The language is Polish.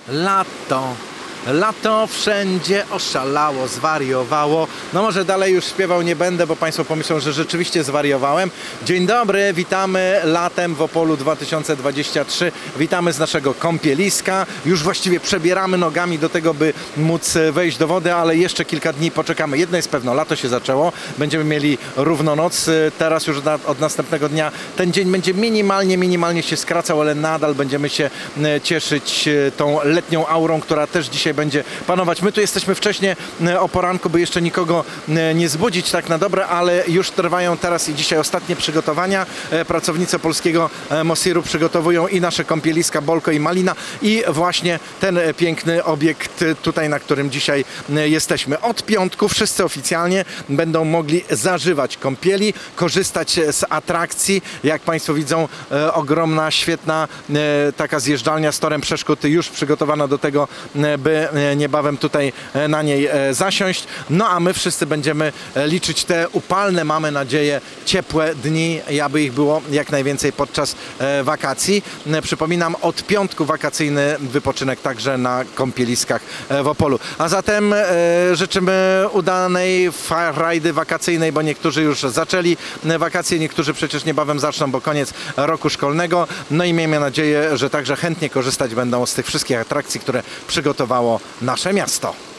Lato. Lato wszędzie oszalało, zwariowało. No może dalej już śpiewał nie będę, bo Państwo pomyślą, że rzeczywiście zwariowałem. Dzień dobry, witamy latem w Opolu 2023. Witamy z naszego kąpieliska. Już właściwie przebieramy nogami do tego, by móc wejść do wody, ale jeszcze kilka dni poczekamy. Jedno jest pewno, lato się zaczęło. Będziemy mieli równo noc. Teraz już od następnego dnia ten dzień będzie minimalnie się skracał, ale nadal będziemy się cieszyć tą letnią aurą, która też dzisiaj będzie panować. My tu jesteśmy wcześnie o poranku, by jeszcze nikogo nie zbudzić tak na dobre, ale już trwają teraz i dzisiaj ostatnie przygotowania. Pracownicy polskiego Mosiru przygotowują i nasze kąpieliska Bolko i Malina i właśnie ten piękny obiekt tutaj, na którym dzisiaj jesteśmy. Od piątku wszyscy oficjalnie będą mogli zażywać kąpieli, korzystać z atrakcji. Jak Państwo widzą, ogromna, świetna taka zjeżdżalnia z torem przeszkód już przygotowana do tego, by niebawem tutaj na niej zasiąść. No a my wszyscy będziemy liczyć te upalne, mamy nadzieję, ciepłe dni, aby ich było jak najwięcej podczas wakacji. Przypominam, od piątku wakacyjny wypoczynek także na kąpieliskach w Opolu. A zatem życzymy udanej rajdy wakacyjnej, bo niektórzy już zaczęli wakacje, niektórzy przecież niebawem zaczną, bo koniec roku szkolnego. No i miejmy nadzieję, że także chętnie korzystać będą z tych wszystkich atrakcji, które przygotowało nasze miasto.